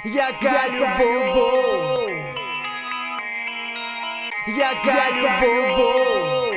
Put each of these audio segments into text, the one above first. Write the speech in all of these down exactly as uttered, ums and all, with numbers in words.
Яка любов, яка любов.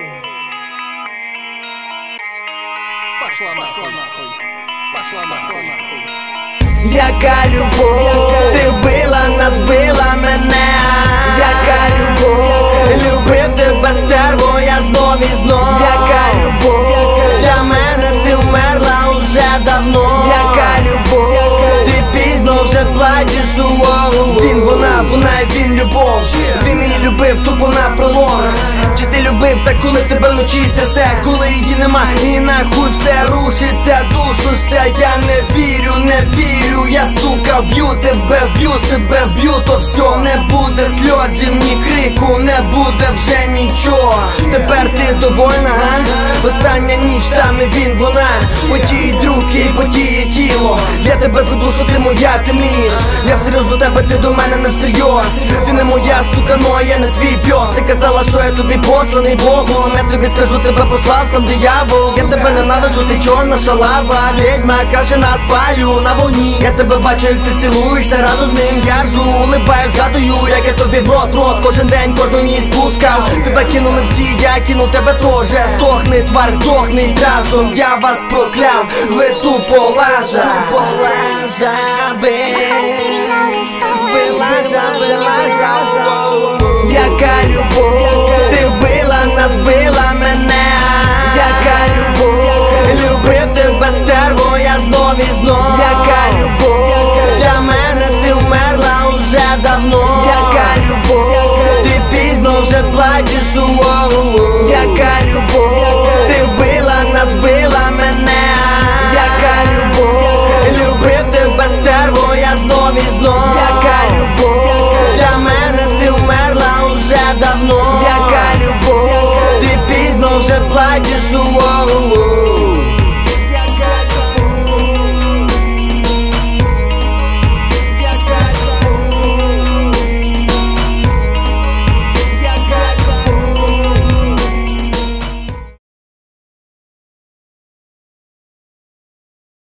Пошла нахуй, пошла нахуй. Яка любов, ти вбила, нас била мене. Яка любов, любив тебе стерво, я знов і знов. Яка любов, для мене ти вмерла уже давно. Яка любов, ти пізно вже плачеш у вогу. Він, вона, вона і він любов. Він її любив тупо на пролом. Чи ти любив, так коли тебе вночі трясе, коли її нема і нахуй все рушиться, душуся. Я не вірю, не вірю, я сука вб'ю тебе, вб'ю себе, вб'ю, то все не буде сльозів, ні крику, не буде вже нічого. Тепер ти довольна, га? Остання ніч, там і він, вона потіють руки, потіє тіло. Я тебе задушу, ти моя, ти міш. Я всерйоз до тебе, ти до мене не всерйоз. Ти не моя, сука, но я не твій пьос. Ти казала, що я тобі посланий Богом. Я тобі скажу, тебе послав сам диявол. Я тебе ненавижу, ти чорна шалава. Відьма, каже, нас палю на вогні. Я тебе бачу, як ти цілуєшся разом з ним. Я ржу, улибаю, згадую, як я тобі в рот, рот кожен день, кожну ніч спускав. Тебе кинули всі, я кинув тебе теж. Здохни, тварь, здохни разом. Я вас прокляв, ви тупо лажа. Тупо лажа, ви Ви лажа, ви лажа. Яка любов,